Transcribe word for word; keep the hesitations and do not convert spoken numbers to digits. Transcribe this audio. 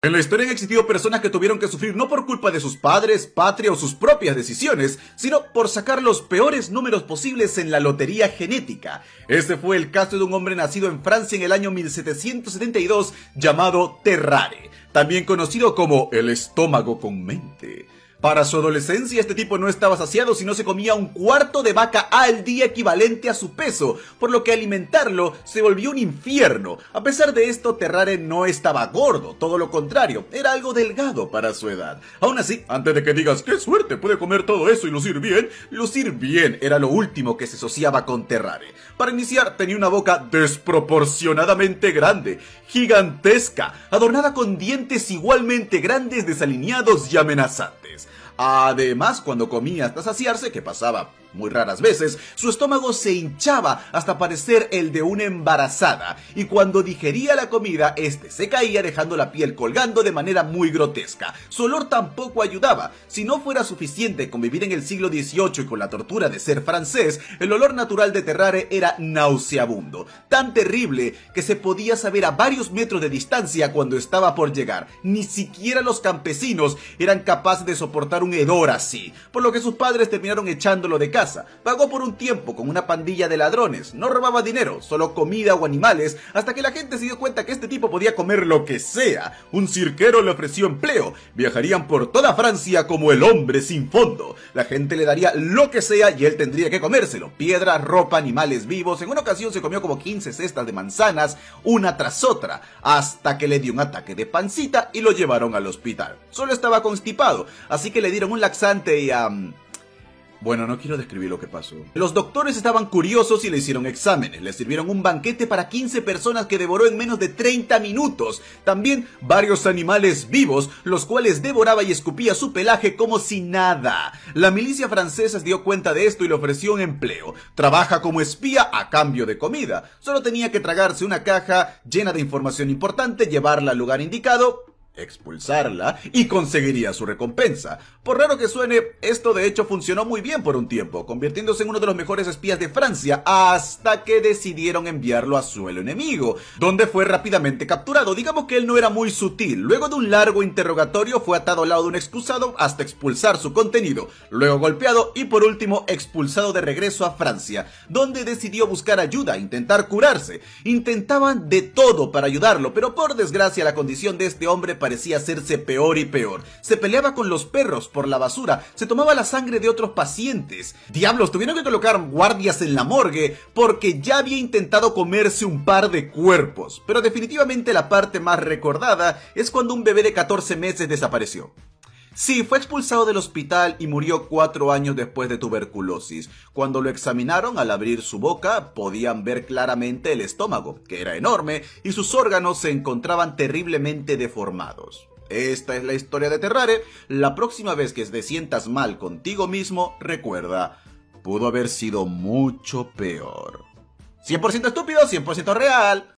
En la historia han existido personas que tuvieron que sufrir no por culpa de sus padres, patria o sus propias decisiones, sino por sacar los peores números posibles en la lotería genética. Este fue el caso de un hombre nacido en Francia en el año mil setecientos setenta y dos llamado Terrare, también conocido como el estómago con mente. Para su adolescencia, este tipo no estaba saciado si no se comía un cuarto de vaca al día, equivalente a su peso, por lo que alimentarlo se volvió un infierno. A pesar de esto, Terrare no estaba gordo, todo lo contrario, era algo delgado para su edad. Aún así, antes de que digas ¡qué suerte! Puede comer todo eso y lucir bien, lucir bien era lo último que se asociaba con Terrare. Para iniciar, tenía una boca desproporcionadamente grande, gigantesca, adornada con dientes igualmente grandes, desalineados y amenazantes. Además, cuando comía hasta saciarse, que pasaba muy raras veces, su estómago se hinchaba hasta parecer el de una embarazada, y cuando digería la comida, este se caía dejando la piel colgando de manera muy grotesca. Su olor tampoco ayudaba. Si no fuera suficiente con vivir en el siglo dieciocho y con la tortura de ser francés, el olor natural de Terrare era nauseabundo, tan terrible que se podía saber a varios metros de distancia cuando estaba por llegar. Ni siquiera los campesinos eran capaces de soportar un hedor así, por lo que sus padres terminaron echándolo de casa. Pagó por un tiempo con una pandilla de ladrones, no robaba dinero, solo comida o animales, hasta que la gente se dio cuenta que este tipo podía comer lo que sea. Un cirquero le ofreció empleo, viajarían por toda Francia como el hombre sin fondo. La gente le daría lo que sea y él tendría que comérselo: piedra, ropa, animales vivos. En una ocasión se comió como quince cestas de manzanas, una tras otra, hasta que le dio un ataque de pancita y lo llevaron al hospital. Solo estaba constipado, así que le dieron un laxante y a... Um... Bueno, no quiero describir lo que pasó. Los doctores estaban curiosos y le hicieron exámenes. Le sirvieron un banquete para quince personas que devoró en menos de treinta minutos. También varios animales vivos, los cuales devoraba y escupía su pelaje como si nada. La milicia francesa se dio cuenta de esto y le ofreció un empleo. Trabaja como espía a cambio de comida. Solo tenía que tragarse una caja llena de información importante, llevarla al lugar indicado, expulsarla y conseguiría su recompensa. Por raro que suene, esto de hecho funcionó muy bien por un tiempo, convirtiéndose en uno de los mejores espías de Francia, hasta que decidieron enviarlo a suelo enemigo, donde fue rápidamente capturado. Digamos que él no era muy sutil. Luego de un largo interrogatorio fue atado al lado de un excusado hasta expulsar su contenido, luego golpeado y por último expulsado de regreso a Francia, donde decidió buscar ayuda, intentar curarse. Intentaban de todo para ayudarlo, pero por desgracia la condición de este hombre parecía hacerse peor y peor. Se peleaba con los perros por la basura, se tomaba la sangre de otros pacientes. Diablos, tuvieron que colocar guardias en la morgue porque ya había intentado comerse un par de cuerpos. Pero definitivamente la parte más recordada es cuando un bebé de catorce meses desapareció. Sí, fue expulsado del hospital y murió cuatro años después de tuberculosis. Cuando lo examinaron, al abrir su boca, podían ver claramente el estómago, que era enorme, y sus órganos se encontraban terriblemente deformados. Esta es la historia de Terrare. La próxima vez que te sientas mal contigo mismo, recuerda, pudo haber sido mucho peor. cien por ciento estúpido, cien por ciento real.